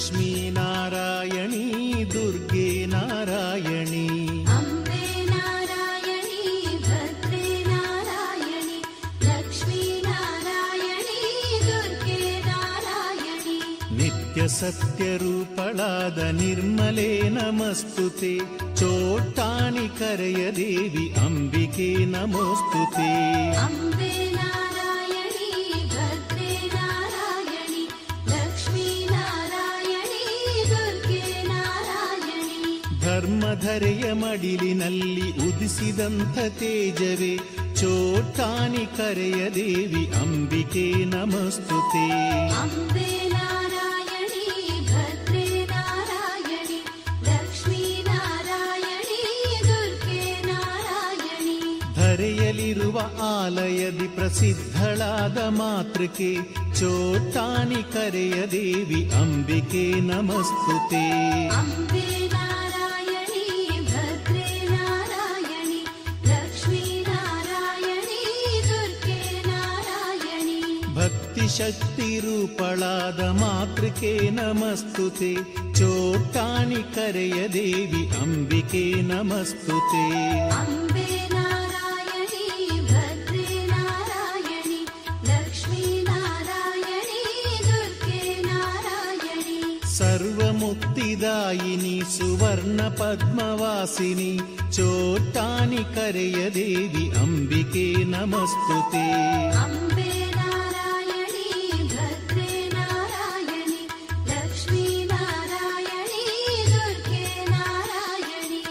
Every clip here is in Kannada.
लक्ष्मी नारायणी दुर्गे नारायणी अम्बे नारायणी भद्रे नारायणी लक्ष्मी नारायणी दुर्गे नारायणी नित्य सत्यरूपळाद निर्मले नमस्तुते चोट्टानि करेय देवी अंबिके नमोस्तुते अम्बे नारायणी भद्रे नारायणी लक्ष्मी नारायणी दुर्गे नारायणी ಧರ್ಮಧರೆಯ ಮಡಿಲಿನಲ್ಲಿ ಉದಿಸಿದಂಥ ತೇಜವೇ ಚೋಟ್ಟಾನಿ ಕರೆಯ ದೇವಿ ಅಂಬಿಕೆ ನಮಸ್ತುತೆ अम्बे नारायणी भद्रे नारायणी लक्ष्मी नारायणी दुर्गे नारायणी ಧರೆಯಲಿರುವ ಆಲಯದಿ ಪ್ರಸಿದ್ಧಳಾದ ಮಾತೃಕೆ ಚೋಟ್ಟಾನಿ ಕರೆಯ ದೇವಿ ಅಂಬಿಕೆ ನಮಸ್ತುತೆ अम्बे नारायणी भद्रे नारायणी लक्ष्मी नारायणी दुर्गे नारायणी ಭಕ್ತಿ ಶಕ್ತಿ ರೂಪಳಾದ ಮಾತೃಕೆ ನಮಸ್ತುತೆ ಚೋಟ್ಟಾನಿ ಕರೆಯ ದೇವಿ ಅಂಬಿಕೆ ನಮಸ್ತುತೆ अम्बे नारायणी भद्रे नारायणी लक्ष्मी नारायणी दुर्गे नारायणी ಸರ್ವಮುಕ್ತಿದಾಯಿನಿ ಸುವರ್ಣ ಪದ್ಮವಾಸಿನಿ ಚೋಟ್ಟಾನಿ ಕರೆಯ ದೇವಿ ಅಂಬಿಕೆ ನಮಸ್ತುತೆ अम्बे नारायणी भद्रे नारायणी लक्ष्मी नारायणी दुर्गे नारायणी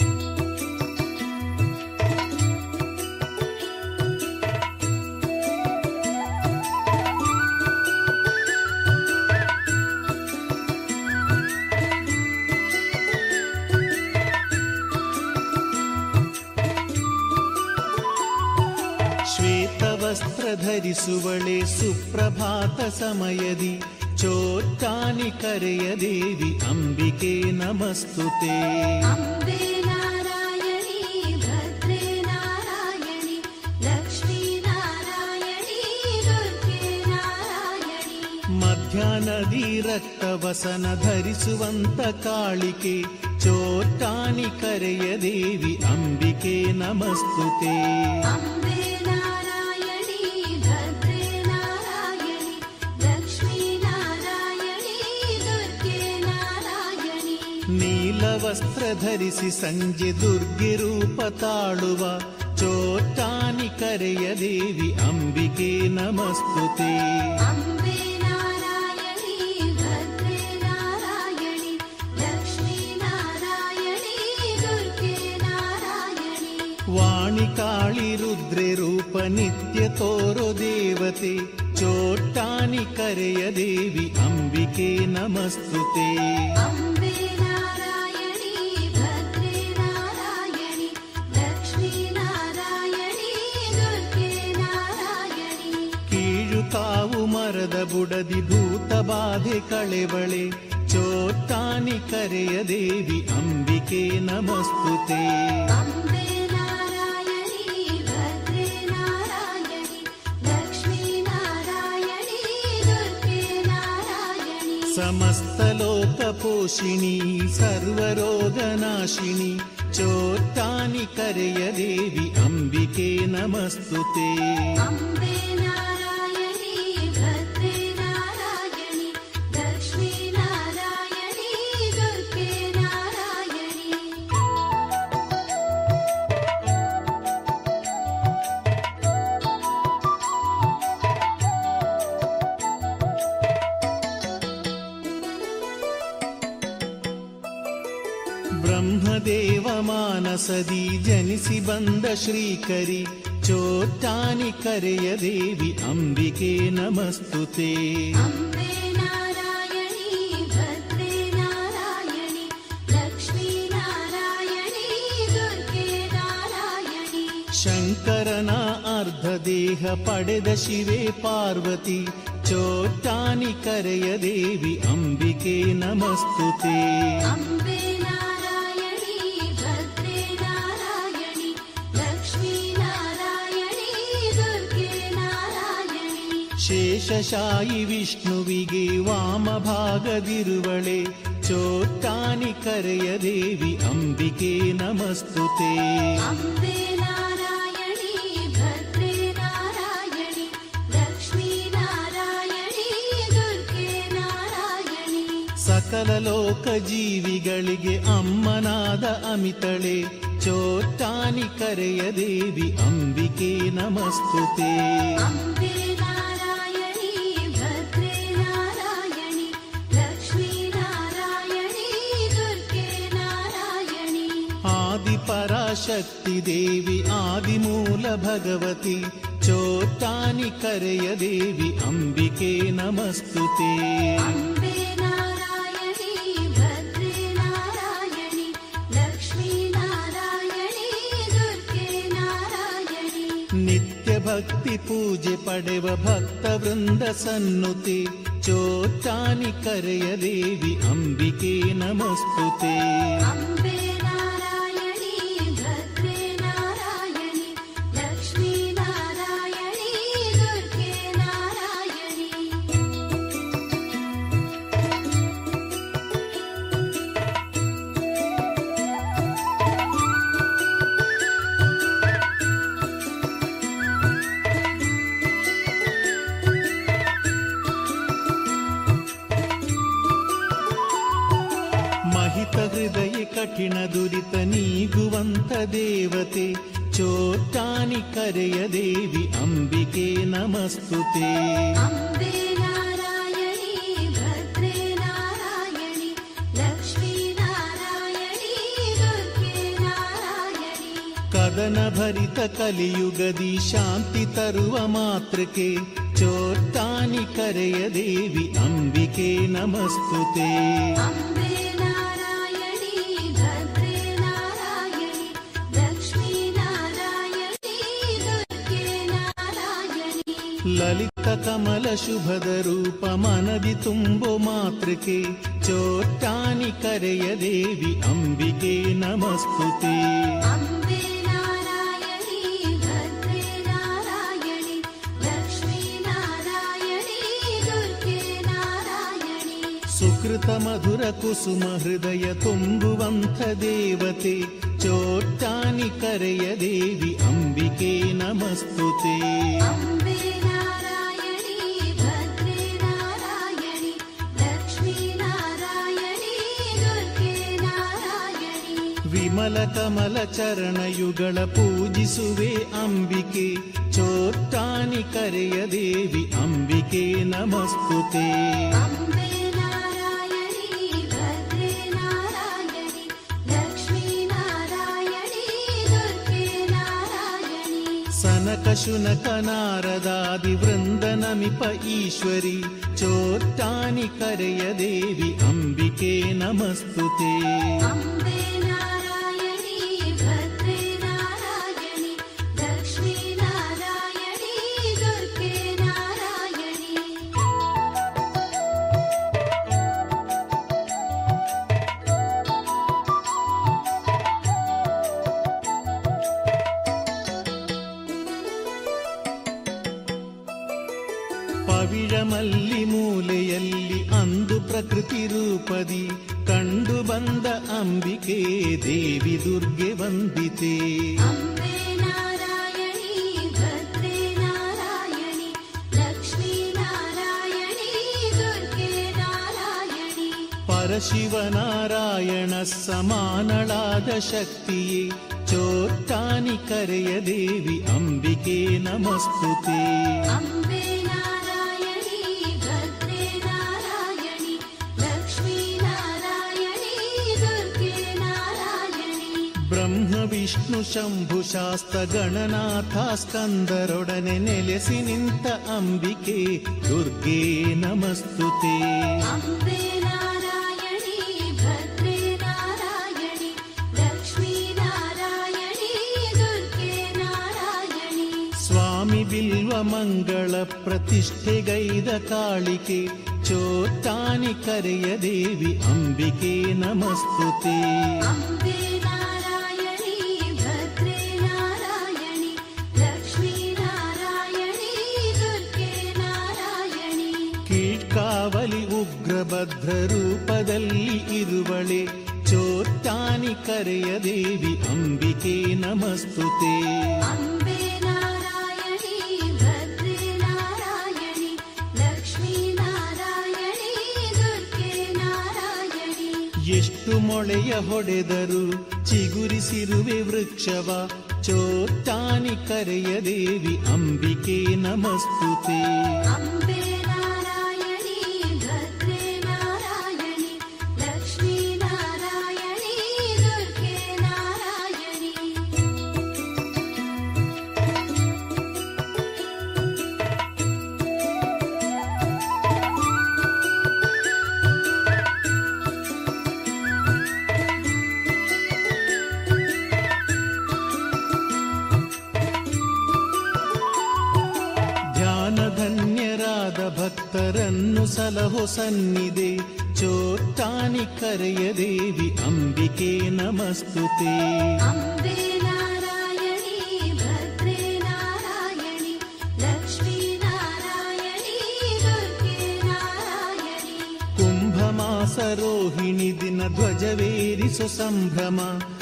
ಶ್ವೇತವಸ್ತ್ರ ಧರಿಸುವಳೆ ಸುಪ್ರಭಾತ ಸಮಯದಿ ಚೋಟ್ಟಾನಿ ಕರೆಯ ದೇವಿ ಅಂಬಿಕೆ ನಮಸ್ತುತೆ अम्बे नारायणी भद्रे नारायणी लक्ष्मी नारायणी दुर्गे नारायणी ಮಧ್ಯಾಹ್ನದಿ ರಕ್ತವಸನ ಧರಿಸುವಂತ ಕಾಳಿಕೆ ಚೋಟ್ಟಾನಿ ಕರೆಯ ದೇವಿ ಅಂಬಿಕೆ ನಮಸ್ತುತೆ अम्बे नारायणी भद्रे नारायणी लक्ष्मी नारायणी दुर्गे नारायणी ನೀಲವಸ್ತ್ರ ಧರಿಸಿ ಸಂಜೆ ದುರ್ಗೆ ರೂಪ ತಾಳುವ ಚೋಟ್ಟಾನಿ ಕರೆಯ ದೇವಿ ಅಂಬಿಕೆ ನಮಸ್ತುತೆ अम्बे नारायणी भद्रे नारायणी लक्ष्मी नारायणी दुर्गे नारायणी ವಾಣಿ ಕಾಳಿ ರುದ್ರೆ ರೂಪ ನಿತ್ಯ ತೋರೋ ದೇವತೆ ಚೋಟ್ಟಾನಿ ಕರೆಯ ದೇವಿ ಅಂಬಿಕೆ ನಮಸ್ತುತೆ अम्बे नारायणी भद्रे नारायणी लक्ष्मी नारायणी दुर्गे नारायणी ಕೀಳು ಕಾವು ಮರದ ಬುಡದಿ ಭೂತ ಬಾಧೆ ಕಳೆವಳೆ ಚೋಟ್ಟಾನಿ ಕರೆಯ ದೇವಿ ಅಂಬಿಕೆ ನಮಸ್ತುತೆ अम्बे नारायणी भद्रे नारायणी लक्ष्मी नारायणी दुर्गे नारायणी ಸಮಸ್ತ ಲೋಕ ಪೋಷಿಣಿ ಸರ್ವರೋಗ ನಾಶಿನಿ ಚೋಟ್ಟಾನಿ ಕರೆಯ ದೇವಿ ಅಂಬಿಕೆ ನಮಸ್ತುತೆ अम्बे नारायणी भद्रे नारायणी लक्ष्मी नारायणी दुर्गे नारायणी ಬ್ರಹ್ಮದೇವ ಮಾನಸದಿ ಜನಿಸಿ ಬಂದ ಶ್ರೀಕರಿ ಚೋಟ್ಟಾನಿ ಕರೆಯ ದೇವಿ ಅಂಬಿಕೆ ನಮಸ್ತುತೆ अम्बे नारायणी भद्रे नारायणी लक्ष्मी नारायणी दुर्गे नारायणी ಶಂಕರನ ಅರ್ಧ ದೇಹ ಪಡೆದ ಶಿವೆ ಪಾರ್ವತಿ ಚೋಟ್ಟಾನಿ ಕರೆಯ ದೇವಿ ಅಂಬಿಕೆ ನಮಸ್ತುತೆ अम्बे नारायणी भद्रे नारायणी लक्ष्मी नारायणी दुर्गे नारायणी ಶೇಷಶಾಯಿ ವಿಷ್ಣುವಿಗೆ ವಾಮಭಾಗದಿರುವಳೆ ಚೋಟ್ಟಾನಿ ಕರೆಯ ದೇವಿ ಅಂಬಿಕೆ ನಮಸ್ತುತೆ. ಅಂಬೆ ನಾರಾಯಣಿ ಭದ್ರೇ ನಾರಾಯಣಿ ಲಕ್ಷ್ಮೀ ನಾರಾಯಣಿ ದುರ್ಗೆ ನಾರಾಯಣಿ. ಸಕಲ ಲೋಕ ಜೀವಿಗಳಿಗೆ ಅಮ್ಮನಾದ ಅಮಿತಳೆ ಚೋಟ್ಟಾನಿ ಕರೆಯ ದೇವಿ ಅಂಬಿಕೆ ನಮಸ್ತುತೆ. ಅಂಬೆ ನಾರಾಯಣಿ ಭದ್ರೇ ನಾರಾಯಣಿ ಲಕ್ಷ್ಮೀ ನಾರಾಯಣಿ ದುರ್ಗೆ ನಾರಾಯಣಿ. ಆದಿಪರಾಶಕ್ತಿ ದೇವಿ ಆದಿಮೂಲ ಭಗವತಿ ಚೋಟ್ಟಾನಿ ಕರೆಯ ದೇವಿ ಅಂಬಿಕೆ ನಮಸ್ತುತೆ. ಅಂಬೆ ನಾರಾಯಣಿ ಭದ್ರೇ ನಾರಾಯಣಿ ಲಕ್ಷ್ಮೀ ನಾರಾಯಣಿ ದುರ್ಗೆ ನಾರಾಯಣಿ. ನಿತ್ಯ ಭಕ್ತಿ ಪೂಜೆ ಪಡೆವ ಭಕ್ತ ವೃಂದ ಸನ್ನುತೆ ಚೋಟ್ಟಾನಿ ಕರೆಯ ದೇವಿ ಅಂಬಿಕೆ ನಮಸ್ತುತೆ. ಅಂಬೆ ನಾರಾಯಣಿ ಭದ್ರೇ ನಾರಾಯಣಿ ಲಕ್ಷ್ಮೀ ನಾರಾಯಣಿ ದುರ್ಗೆ ನಾರಾಯಣಿ. ಮಹಿತ ಹೃದಯ ಕಠಿಣ ದುರಿತ ನೀಗುವಂತ ದೇವತೆ ಚೋಟ್ಟಾನಿ ಕರೆಯ ದೇವಿ ಅಂಬಿಕೆ ನಮಸ್ತುತೆ. ಅಂಬೆ ನಾರಾಯಣಿ ಭದ್ರೇ ನಾರಾಯಣಿ ಲಕ್ಷ್ಮೀ ನಾರಾಯಣಿ ದುರ್ಗೆ ನಾರಾಯಣಿ. ಕದನ ಭರಿತ ಕಲಿಯುಗದಿ ಶಾಂತಿ ತರುವ ಮಾತೃಕೆ ಚೋಟ್ಟಾನಿ ಕರೆಯ ದೇವಿ ಅಂಬಿಕೆ ನಮಸ್ತುತೆ. ಅಂಬೆ ನಾರಾಯಣಿ ಭದ್ರೇ ನಾರಾಯಣಿ ಲಕ್ಷ್ಮೀ ನಾರಾಯಣಿ ದುರ್ಗೆ ನಾರಾಯಣಿ. ಲಲಿತ ಕಮಲ ಶುಭದ ರೂಪ ಮನದಿ ತುಂಬೋ ಮಾತೃಕೆ ಚೋಟ್ಟಾನಿ ಕರೆಯ ದೇವಿ ಅಂಬಿಕೆ ನಮಸ್ತುತೆ. ಅಂಬೆ ನಾರಾಯಣಿ ಭದ್ರೇ ನಾರಾಯಣಿ ಲಕ್ಷ್ಮೀ ನಾರಾಯಣಿ ದುರ್ಗೆ ನಾರಾಯಣಿ. ಸುಕೃತ ಮಧುರ ಕುಸುಮ ಹೃದಯ ತುಂಬುವಂಥ ದೇವತೆ ಚೋಟ್ಟಾನಿ ಕರೆಯ ದೇವಿ ಅಂಬಿಕೆ ನಮಸ್ತುತೆ. ಅಂಬೆ ನಾರಾಯಣಿ ಭದ್ರೇ ನಾರಾಯಣಿ ಲಕ್ಷ್ಮೀ ನಾರಾಯಣಿ ದುರ್ಗೆ ನಾರಾಯಣಿ. ವಿಮಲ ಕಮಲ ಚರಣಯುಗಳ ಪೂಜಿಸುವೆ ಅಂಬಿಕೆ ಚೋಟ್ಟಾನಿ ಕರೆಯ ದೇವಿ ಅಂಬಿಕೆ ನಮಸ್ತುತೆ. ಅಂಬೆ ನಾರಾಯಣಿ ಭದ್ರೇ ನಾರಾಯಣಿ ಲಕ್ಷ್ಮೀ ನಾರಾಯಣಿ ದುರ್ಗೆ ನಾರಾಯಣಿ. ಸನಕ ಶುನಕ ನಾರದಾದಿ ವೃಂದ ನಮಿಪ ಈಶ್ವರಿ ಚೋಟ್ಟಾನಿ ಕರೆಯ ದೇವಿ ಅಂಬಿಕೆ ನಮಸ್ತುತೆ. ಅಂಬೆ ನಾರಾಯಣಿ ಭದ್ರೇ ನಾರಾಯಣಿ ಲಕ್ಷ್ಮೀ ನಾರಾಯಣಿ ದುರ್ಗೆ ನಾರಾಯಣಿ. ಪವಿഴಮಲ್ಲಿ ಮೂಲೆಯಲ್ಲಿ ಅಂದು ಪ್ರಕೃತಿ ರೂಪದಿ ಕಂಡು ಬಂದ ಅಂಬಿಕೆ ದೇವಿ ದುರ್ಗೆ ವಂದಿತೆ. ಅಂಬೆ ನಾರಾಯಣಿ ಭದ್ರೇ ನಾರಾಯಣಿ ಲಕ್ಷ್ಮೀ ನಾರಾಯಣಿ ದುರ್ಗೆ ನಾರಾಯಣಿ. ಪರಶಿವನಾರಾಯಣ ಸಮಾನಳಾದ ಶಕ್ತಿಯೇ ಚೋಟ್ಟಾನಿ ಕರೆಯ ದೇವಿ ಅಂಬಿಕೆ ನಮಸ್ತುತೆ. ಅಂಬೆ ನಾರಾಯಣಿ ಭದ್ರೇ ನಾರಾಯಣಿ ಲಕ್ಷ್ಮೀ ನಾರಾಯಣಿ ದುರ್ಗೆ ನಾರಾಯಣಿ. ಬ್ರಹ್ಮ ವಿಷ್ಣು ಶಂಭು ಶಾಸ್ತ್ರ ಗಣನಾಥ ಸ್ಕಂದರೊಡನೆ ನೆಲೆಸಿ ನಿಂತ ಅಂಬಿಕೆ ದುರ್ಗೆ ನಮಸ್ತುತೆ. ಅಂಬೆ ನಾರಾಯಣಿ ಭದ್ರೇ ನಾರಾಯಣಿ ಲಕ್ಷ್ಮೀ ನಾರಾಯಣಿ ದುರ್ಗೆ ನಾರಾಯಣಿ. ಸ್ವಾಮಿ ಬಿಲ್ವ ಮಂಗಳ ಪ್ರತಿಷ್ಠೆಗೈದ ಕಾಳಿಕೆ ಚೋಟ್ಟಾನಿ ಕರೆಯ ದೇವಿ ಅಂಬಿಕೆ ನಮಸ್ತುತೆ. ಅಂಬೆ ನಾರಾಯಣಿ ಭದ್ರೇ ನಾರಾಯಣಿ ಲಕ್ಷ್ಮೀ ನಾರಾಯಣಿ ದುರ್ಗೆ ನಾರಾಯಣಿ. ಉಗ್ರಭದ್ರ ರೂಪದಲ್ಲಿ ಇರುವಳೆ ಚೋಟ್ಟಾನಿ ಕರೆಯ ದೇವಿ ಅಂಬಿಕೆ ನಮಸ್ತುತೆ. ಅಂಬೆ ನಾರಾಯಣಿ ಭದ್ರೇ ನಾರಾಯಣಿ ಲಕ್ಷ್ಮೀ ನಾರಾಯಣಿ ದುರ್ಗೆ ನಾರಾಯಣಿ. ಎಷ್ಟು ಮೊಳೆಯ ಹೊಡೆದರು ಚಿಗುರಿಸಿರುವೆ ವೃಕ್ಷವ ಚೋಟ್ಟಾನಿ ಕರೆಯ ದೇವಿ ಅಂಬಿಕೆ ನಮಸ್ತುತೆ. ಅಂಬೆ ನಾರಾಯಣಿ ಭದ್ರೇ ನಾರಾಯಣಿ ಲಕ್ಷ್ಮೀ ನಾರಾಯಣಿ ದುರ್ಗೆ ನಾರಾಯಣಿ. ಧ್ಯಾನಧನ್ಯರಾದ ಭಕ್ತರನ್ನು ಸಲಹೋ ಸನ್ನಿಧೆ ಚೋಟ್ಟಾನಿ ಕರೆಯ ದೇವಿ ಅಂಬಿಕೆ ನಮಸ್ತುತೆ. ಅಂಬೆ ನಾರಾಯಣಿ ಭದ್ರೇ ನಾರಾಯಣಿ ಲಕ್ಷ್ಮೀ ನಾರಾಯಣಿ ದುರ್ಗೆ ನಾರಾಯಣಿ. ಕುಂಭಮಾಸ ರೋಹಿಣಿ ದಿನ ಧ್ವಜವೇರಿಸೋ ಸಂಭ್ರಮ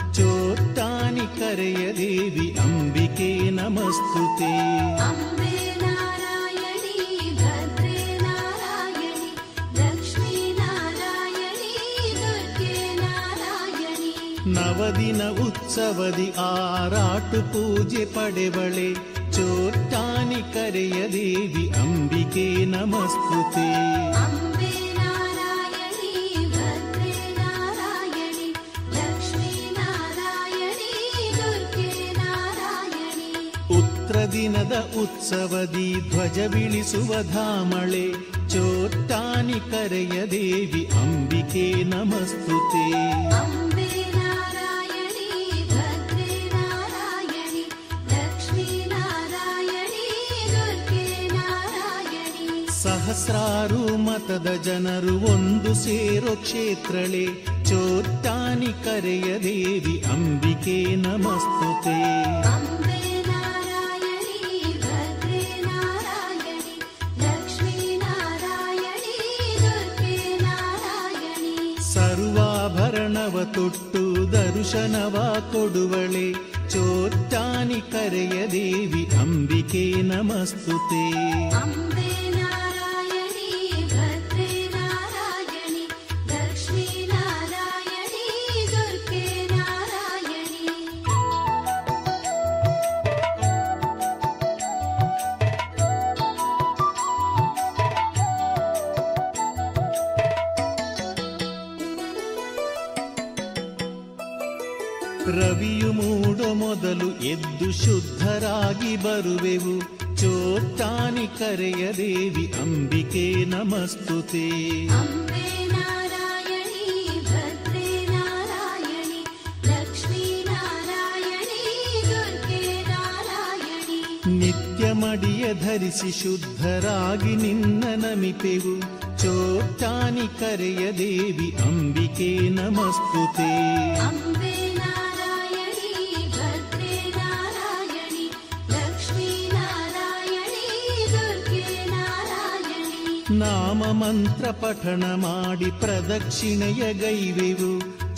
ಚೋಟ್ಟಾನಿ ಕರೆಯ ದೇವಿ ಅಂಬಿಕೆ ನಮಸ್ತುತೆ. ಅಂಬೆ ನಾರಾಯಣಿ ಭದ್ರೇ ನಾರಾಯಣಿ ಲಕ್ಷ್ಮೀ ನಾರಾಯಣಿ ದುರ್ಗೆ ನಾರಾಯಣಿ. ನವದಿನ ಉತ್ಸವದಿ ಆರಾಟು ಪೂಜೆ ಪಡೆವಳೆ ಚೋಟ್ಟಾನಿ ಕರೆಯ ದೇವಿ ಅಂಬಿಕೆ ನಮಸ್ತುತೆ. ಅಂಬೆ ನಾರಾಯಣಿ ಭದ್ರೇ ನಾರಾಯಣಿ ಲಕ್ಷ್ಮೀ ನಾರಾಯಣಿ ದುರ್ಗೆ ನಾರಾಯಣಿ. ಉತ್ತರ ದಿನದ ಉತ್ಸವದಿ ಧ್ವಜ ಬಿಳಿಸುವ ಧಾಮಳೆ ಚೋಟ್ಟಾನಿ ಕರೆಯ ದೇವಿ ಅಂಬಿಕೆ ನಮಸ್ತುತೆ. ಅಂಬೆ ನಾರಾಯಣಿ ಭದ್ರೇ ನಾರಾಯಣಿ ಲಕ್ಷ್ಮೀ ನಾರಾಯಣಿ ದುರ್ಗೆ ನಾರಾಯಣಿ. ಸಹಸ್ರಾರು ಮತದ ಜನರು ಒಂದು ಸೇರೋ ಕ್ಷೇತ್ರಳೆ ಚೋಟ್ಟಾನಿ ಕರೆಯ ದೇವಿ ಅಂಬಿಕೆ ನಮಸ್ತುತೆ. ಅಂಬೆ ನಾರಾಯಣಿ ಭದ್ರೇ ನಾರಾಯಣಿ ಲಕ್ಷ್ಮೀ ನಾರಾಯಣಿ ದುರ್ಗೆ ನಾರಾಯಣಿ. ಸರ್ವಾಭರಣವ ತೊಟ್ಟು ದರ್ಶನವ ಕೊಡುವಳೆ ಚೋಟ್ಟಾನಿ ಕರೆಯ ದೇವಿ ಅಂಬಿಕೆ ನಮಸ್ತುತೆ. ಅಂಬೆ ನಾರಾಯಣಿ ಭದ್ರೇ ನಾರಾಯಣಿ ಲಕ್ಷ್ಮೀ ನಾರಾಯಣಿ ದುರ್ಗೆ ನಾರಾಯಣಿ. ರವಿಯು ಮೂಡೋ ಮೊದಲು ಎದ್ದು ಶುದ್ಧರಾಗಿ ಬರುವೆವು ಚೋಟ್ಟಾನಿ ಕರೆಯ ದೇವಿ ಅಂಬಿಕೆ ನಮಸ್ತುತೆ. ಅಂಬೆ ನಾರಾಯಣಿ ಭದ್ರೇ ನಾರಾಯಣಿ ಲಕ್ಷ್ಮೀ ನಾರಾಯಣಿ ದುರ್ಗೆ ನಾರಾಯಣಿ. ನಿತ್ಯ ಮಡಿಯ ಧರಿಸಿ ಶುದ್ಧರಾಗಿ ನಿನ್ನ ನಮಿಪೆವು ಚೋಟ್ಟಾನಿ ಕರೆಯ ದೇವಿ ಅಂಬಿಕೆ ನಮಸ್ತುತೆ. ಅಂಬೆ ನಾರಾಯಣಿ ಭದ್ರೇ ನಾರಾಯಣಿ ಲಕ್ಷ್ಮೀ ನಾರಾಯಣಿ ದುರ್ಗೆ ನಾರಾಯಣಿ. ನಾಮ ಮಂತ್ರ ಪಠಣ ಮಾಡಿ ಪ್ರದಕ್ಷಿಣೆಯ ಗೈವೆವು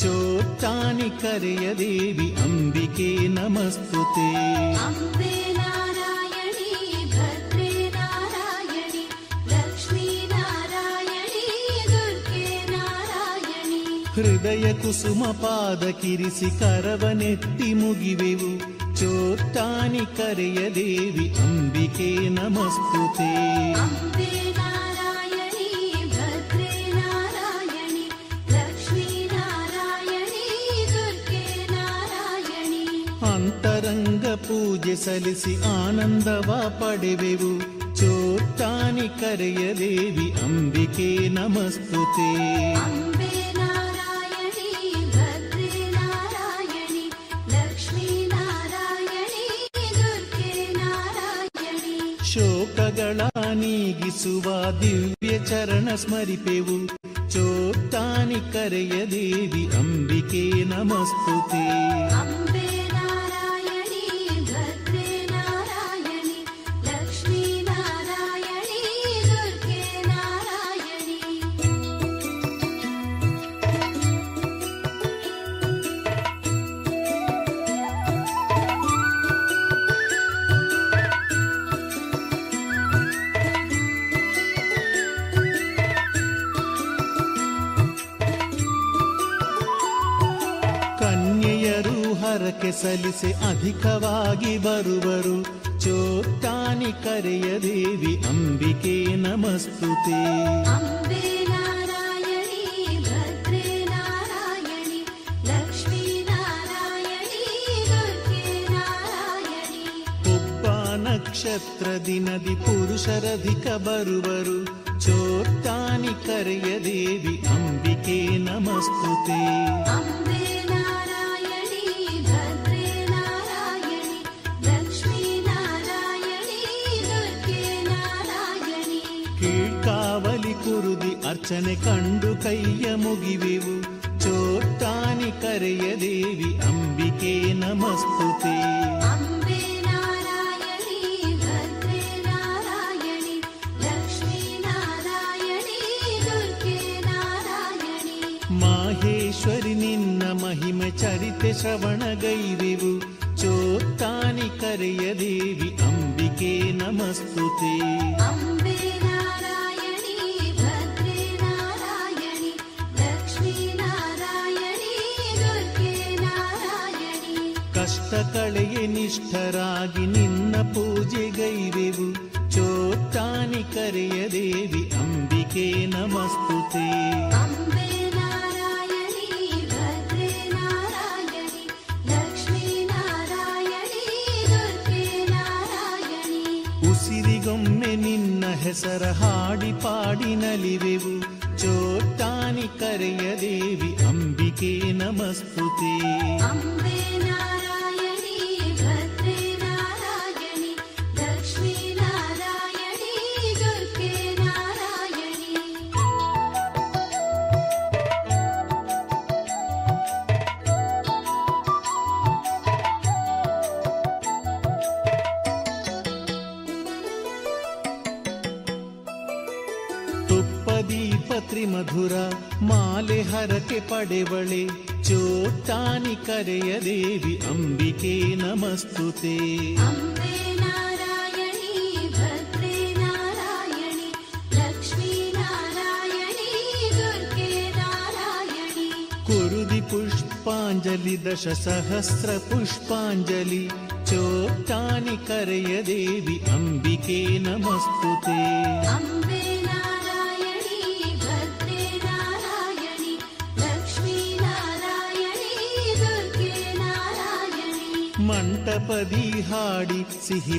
ಚೋಟ್ಟಾನಿ ಕರೆಯ ದೇವಿ ಅಂಬಿಕೆ ನಮಸ್ತುತೆ. ಅಂಬೆ ನಾರಾಯಣಿ ಭದ್ರೇ ನಾರಾಯಣಿ ಲಕ್ಷ್ಮೀ ನಾರಾಯಣಿ ದುರ್ಗೆ ನಾರಾಯಣಿ. ಹೃದಯ ಕುಸುಮ ಪಾದ ಕಿರಿಸಿ ಕರವನೆತ್ತಿ ಮುಗಿವೆವು ಚೋಟ್ಟಾನಿ ಕರೆಯ ದೇವಿ ಅಂಬಿಕೆ ನಮಸ್ತುತೆ. ಅಂಬೆ ನಾರಾಯಣಿ ಭದ್ರೇ ನಾರಾಯಣಿ ಲಕ್ಷ್ಮೀ ನಾರಾಯಣಿ ದುರ್ಗೆ ನಾರಾಯಣಿ. ಅಂತರಂಗ ಪೂಜೆ ಸಲ್ಲಿಸಿ ಆನಂದವ ಪಡೆವೆವು ಚೋಟ್ಟಾನಿ ಕರೆಯ ದೇವಿ ಅಂಬಿಕೆ ನಮಸ್ತುತೆ. ಅಂಬೆ ನಾರಾಯಣಿ ಭದ್ರೇ ನಾರಾಯಣಿ ಲಕ್ಷ್ಮೀ ನಾರಾಯಣಿ ದುರ್ಗೆ ನಾರಾಯಣಿ. ಶೋಕಗಳ ನೀಗಿಸುವ ದಿವ್ಯ ಚರಣ ಸ್ಮರಿಪೆವು ಚೋಟ್ಟಾನಿ ಕರೆಯ ದೇವಿ ಅಂಬಿಕೆ ನಮಸ್ತುತೆ. ಅಂಬೆ ನಾರಾಯಣಿ ಭದ್ರೇ ನಾರಾಯಣಿ ಲಕ್ಷ್ಮೀ ನಾರಾಯಣಿ ದುರ್ಗೆ ನಾರಾಯಣಿ. ಹರಕೆ ಸಲ್ಲಿಸೆ ಅಧಿಕವಾಗಿ ಬರುವರು. ಚೋಟ್ಟಾನಿ ಕರೆಯ ದೇವಿ ಅಂಬಿಕೆ ನಮಸ್ತುತೆ. ಅಂಬೆ ನಾರಾಯಣಿ ಭದ್ರೇ ನಾರಾಯಣಿ ಲಕ್ಷ್ಮೀ ನಾರಾಯಣಿ ದುರ್ಗೆ ನಾರಾಯಣಿ. ಒಬ್ಬ ನಕ್ಷತ್ರ ದಿನದಿ ಪುರುಷರಧಿಕ ಬರುವರು. ಚೋಟ್ಟಾನಿ ಕರೆಯ ದೇವಿ ಅಂಬಿಕೆ ನಮಸ್ತುತೆ. ಅಂಬೆ ನಾರಾಯಣಿ ಭದ್ರೇ ನಾರಾಯಣಿ ಲಕ್ಷ್ಮೀ ನಾರಾಯಣಿ ದುರ್ಗೆ ನಾರಾಯಣಿ. ಕೀಳ್ಕಾವಲಿ ಕುರುದಿ ಅರ್ಚನೆ ಕಂಡು ಕೈಯ ಮುಗಿವೆವು. ಚೋಟ್ಟಾನಿ ಕರೆಯ ದೇವಿ ಅಂಬಿಕೆ ನಮಸ್ತುತೆ. ಅಂಬೆ ನಾರಾಯಣಿ ಭದ್ರೇ ನಾರಾಯಣಿ ಲಕ್ಷ್ಮೀ ನಾರಾಯಣಿ ದುರ್ಗೆ ನಾರಾಯಣಿ. ಮಾಹೇಶ್ವರಿ ನಿನ್ನ ಮಹಿಮೆ ಚರಿತೆ ಶ್ರವಣಗೈವೆವು. ಚೋಟ್ಟಾನಿ ಕರೆಯ ದೇವಿ ಅಂಬಿಕೆ ನಮಸ್ತುತೆ. ಅಂಬೆ ನಾರಾಯಣಿ ಭದ್ರೇ ನಾರಾಯಣಿ ಲಕ್ಷ್ಮೀ ನಾರಾಯಣಿ ದುರ್ಗೆ ನಾರಾಯಣಿ. ಕಷ್ಟ ಕಳೆಯ ನಿಷ್ಠರಾಗಿ ನಿನ್ನ ಪೂಜೆಗೈವೆವು. ಚೋಟ್ಟಾನಿ ಕರೆಯ ದೇವಿ ಅಂಬಿಕೆ ನಮಸ್ತುತೆ. ಅಂಬೆ ನಾರಾಯಣಿ ಭದ್ರೇ ನಾರಾಯಣಿ ಲಕ್ಷ್ಮೀ ನಾರಾಯಣಿ ದುರ್ಗೆ ನಾರಾಯಣಿ. ಉಸಿರಿಗೊಮ್ಮೆ ನಿನ್ನ ಹೆಸರ ಹಾಡಿ ಪಾಡಿ ನಲಿವೆವು. ಚೋಟ್ಟಾನಿ ಕರೆಯ ದೇವಿ ಅಂಬಿಕೆ ನಮಸ್ತುತೆ. ಅಂಬೆ ನಾರಾಯಣಿ ಭದ್ರೇ ನಾರಾಯಣಿ ಲಕ್ಷ್ಮೀ ನಾರಾಯಣಿ ದುರ್ಗೆ ನಾರಾಯಣಿ. ತುಪ್ಪದೀಪ ತ್ರಿಮಧುರ ಮಾಲೆ ಹರಕೆ ಪಡೆವಳೆ. ಚೋಟ್ಟಾನಿ ಕರೆಯ ದೇವಿ ಅಂಬಿಕೆ ನಮಸ್ತುತೆ. ಅಂಬೆ ನಾರಾಯಣಿ ಭದ್ರೇ ನಾರಾಯಣಿ ಲಕ್ಷ್ಮೀ ನಾರಾಯಣಿ ದುರ್ಗೆ ನಾರಾಯಣಿ. ಕುರುದಿ ಪುಷ್ಪಾಂಜಲಿ ದಶ ಸಹಸ್ರ ಪುಷ್ಪಾಂಜಲಿ. ಚೋಟ್ಟಾನಿ ಕರೆಯ ದೇವಿ ಅಂಬಿಕೆ ನಮಸ್ತುತೆ. ಅಂಬೆ ನಾರಾಯಣಿ ಭದ್ರೇ ನಾರಾಯಣಿ ಲಕ್ಷ್ಮೀ ನಾರಾಯಣಿ ದುರ್ಗೆ ನಾರಾಯಣಿ. ಮಂಟಪದಿ ಹಾಡಿ ಸಿಹಿ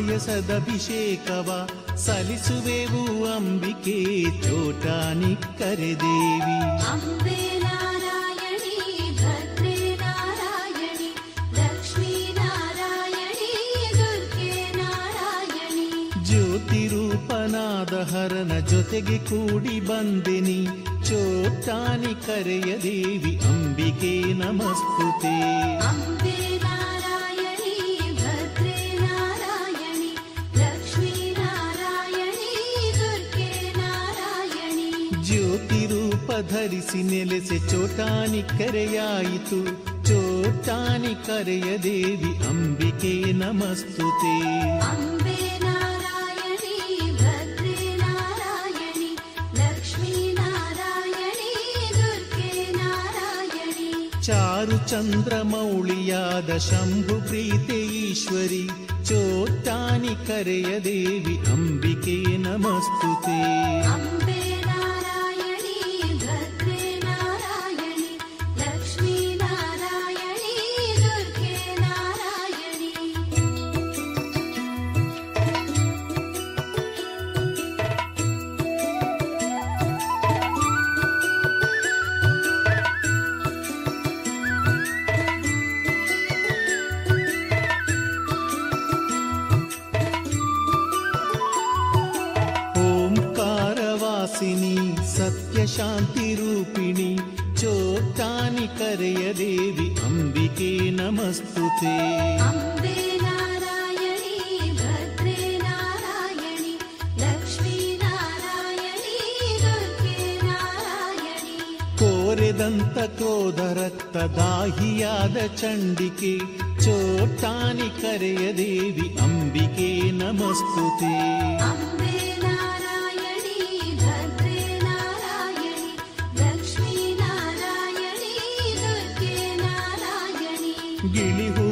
ಪಾಯಸದಭಿಷೇಕವ ಸಲ್ಲಿಸುವೆವು ಅಂಬಿಕೆ. ಚೋಟ್ಟಾನಿ ಕರೆದೇವಿ. ಅಂಬೆ ನಾರಾಯಣಿ ಭದ್ರೇ ನಾರಾಯಣಿ ಲಕ್ಷ್ಮೀ ನಾರಾಯಣಿ ದುರ್ಗೆ ನಾರಾಯಣಿ. ಜ್ಯೋತಿ ರೂಪನಾದ ಹರನ ಜೊತೆಗೆ ಕೂಡಿ ಬಂದೆನಿ. ಚೋಟ್ಟಾನಿ ಕರೆಯ ದೇವಿ ಅಂಬಿಕೆ ನಮಸ್ತುತೆ. ಅಂಬೆ ನಾರಾಯಣಿ ಭದ್ರೇ ನಾರಾಯಣಿ ಲಕ್ಷ್ಮೀ ನಾರಾಯಣಿ ದುರ್ಗೆ ನಾರಾಯಣಿ. ಜ್ಯೋತಿ ರೂಪ ಧರಿಸಿ ನೆಲೆಸೆ ಚೋಟ್ಟಾನಿ ಕರೆಯಾಯಿತು. ಚೋಟ್ಟಾನಿ ಕರೆಯ ದೇವಿ ಅಂಬಿಕೆ ನಮಸ್ತುತೆ. ಅಂಬೆ ನಾರಾಯಣಿ ಭದ್ರೇ ನಾರಾಯಣಿ ಲಕ್ಷ್ಮೀ ನಾರಾಯಣಿ ದುರ್ಗೆ ನಾರಾಯಣಿ. ಚಾರು ಚಂದ್ರ ಮೌಳಿಯಾದ ಶಂಭು ಪ್ರೀತೆ ಈಶ್ವರಿ. ಚೋಟ್ಟಾನಿ ಕರೆಯ ದೇವಿ ಅಂಬಿಕೆ ನಮಸ್ತುತೆ. ಅಂಬೆ ನಾರಾಯಣಿ ಭದ್ರೇ ನಾರಾಯಣಿ ಲಕ್ಷ್ಮೀ ನಾರಾಯಣಿ ದುರ್ಗೆ ನಾರಾಯಣಿ. ಓಂಕಾರವಾಸಿನಿ ಸತ್ಯ ಶಾಂತಿ ರೂಪಿಣಿ. ಚೋಟ್ಟಾನಿ ಕರೆಯ ದೇವಿ ಅಂಬಿಕೆ ನಮಸ್ತುತೆ. ಅಂಬೆ ನಾರಾಯಣಿ ಭದ್ರೇ ನಾರಾಯಣಿ ಲಕ್ಷ್ಮೀ ನಾರಾಯಣಿ ದುರ್ಗೆ ನಾರಾಯಣಿ. ಕೋರೆದಂತ ಕ್ರೋಧ ರಕ್ತ ದಾಹಿಯಾದ ಚಂಡಿಕೆ. ಚೋಟ್ಟಾನಿ ಕರೆಯ ದೇವಿ ಅಂಬಿಕೆ ನಮಸ್ತುತೆ. ಅಂಬೆ ನಾರಾಯಣಿ ಭದ್ರೇ ನಾರಾಯಣಿ ಲಕ್ಷ್ಮೀ ನಾರಾಯಣಿ ದುರ್ಗೆ ನಾರಾಯಣಿ. ಗಿಳಿ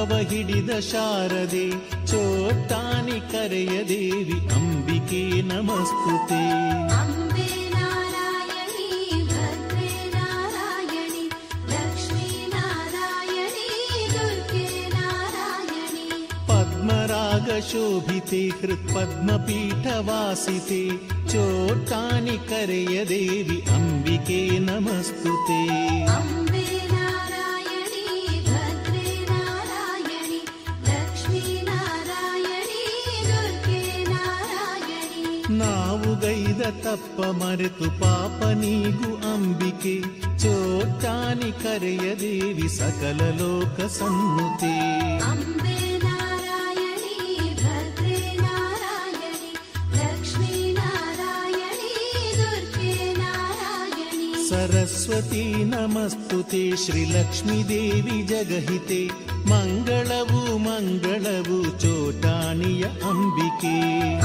ಹಸ್ತವ ಹಿಡಿದ ಶಾರದೆ ಚೋಟಾನಿ ಕರೆಯ ದೇವಿ ಅಂಬಿಕೆ ನಮಸ್ತುತೆ. ಅಂಬೆ ನಾರಾಯಣಿ ಭದ್ರೇ ನಾರಾಯಣಿ ಲಕ್ಷ್ಮೀ ನಾರಾಯಣಿ ದುರ್ಗೆ ನಾರಾಯಣಿ. ಪದ್ಮರಾಗ ಶೋಭಿತೆ ಹೃತ್ಪದ್ಮಪೀಠವಾಸಿತೆ ಚೋಟಾನಿ ಕರೆಯ ದೇವಿ ಅಂಬಿಕೆ ನಮಸ್ತುತೆ. ಅಂಬೆ ನಾರಾಯಣಿ ಭದ್ರೇ ನಾರಾಯಣಿ ಲಕ್ಷ್ಮೀ ನಾರಾಯಣಿ ದುರ್ಗೆ ನಾರಾಯಣಿ. ನಾವು ಗೈದ ತಪ್ಪ ಮರೆತು ಪಾಪ ನೀಗು ಅಂಬಿಕೆ ಚೋಟಾನಿ ಕರೆಯ ದೇವಿ ಸಕಲ ಲೋಕ ಸನ್ನುತೆ. ಅಂಬೆ ನಾರಾಯಣಿ ಭದ್ರೇ ನಾರಾಯಣಿ ಲಕ್ಷ್ಮೀ ನಾರಾಯಣಿ ದುರ್ಗೆ ನಾರಾಯಣಿ. ಸರಸ್ವತಿ ನಮಸ್ತುತೆ ಶ್ರೀಲಕ್ಷ್ಮೀ ದೇವಿ ಜಗಹಿತೆ ಮಂಗಳವು ಮಂಗಳವು ಚೋಟಾಣಿಯ ಅಂಬಿಕೆ.